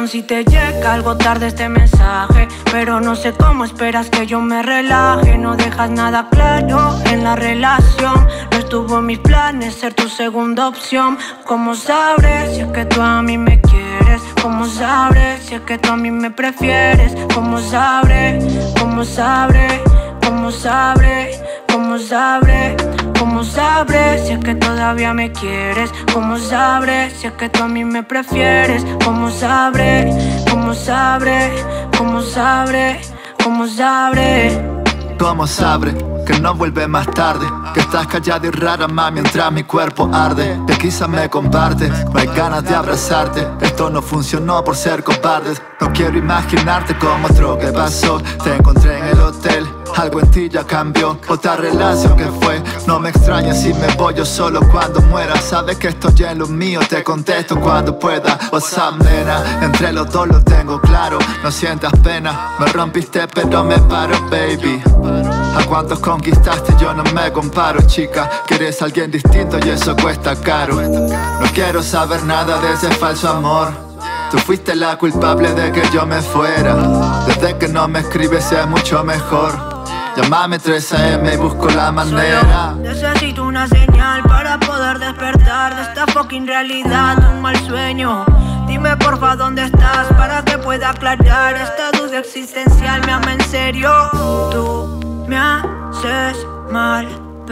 si te llega algo tarde este mensaje, pero no sé cómo esperas que yo me relaje. No dejas nada claro en la relación. No estuvo en mis planes ser tu segunda opción. ¿Cómo sabré si es que tú a mí me quieres? ¿Cómo sabré si es que tú a mí me prefieres? ¿Cómo sabré? ¿Cómo sabré? ¿Cómo sabré? ¿Cómo sabré? ¿Cómo sabré si es que todavía me quieres? ¿Cómo sabré si es que tú a mí me prefieres? ¿Cómo sabré? ¿Cómo sabré? ¿Cómo sabré? ¿Cómo sabré? ¿Cómo sabré que no vuelve más tarde? Que estás callada y rara más mientras mi cuerpo arde. Que quizás me compartes, no hay ganas de abrazarte. Esto no funcionó por ser cobardes. No quiero imaginarte como otro que pasó. Te encontré en el hotel, algo en ti ya cambió. Otra relación que fue. No me extrañes si me voy yo solo cuando muera. Sabes que estoy en lo mío, te contesto cuando pueda. WhatsApp, nena, entre los dos lo tengo claro. No sientas pena, me rompiste pero me paro, baby. ¿A cuántos conquistaste? Yo no me comparo, chica. Quieres a alguien distinto y eso cuesta caro. No quiero saber nada de ese falso amor. Tú fuiste la culpable de que yo me fuera. Desde que no me escribes es mucho mejor. Llámame 3 AM y busco la manera. Solo necesito una señal para poder despertar de esta fucking realidad, un mal sueño. Dime porfa dónde estás para que pueda aclarar esta duda existencial. Me ama en serio. Tú me haces mal,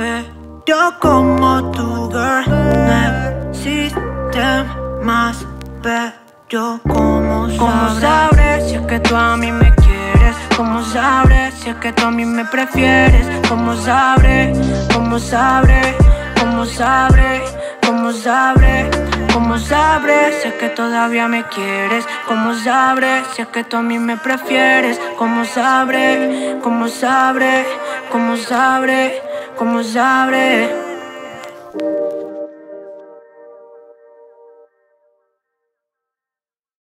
pero como tu girl no existen más. Pero ¿cómo sabré si es que tú a mí me quieres? ¿Cómo sabré si es que tú a mí me prefieres? ¿Cómo sabré? ¿Cómo sabré? ¿Cómo sabré? ¿Cómo sabré? ¿Cómo sabré si es que todavía me quieres? ¿Cómo sabré si es que tú a mí me prefieres? ¿Cómo sabré? ¿Cómo sabré? ¿Cómo sabré? ¿Cómo sabré?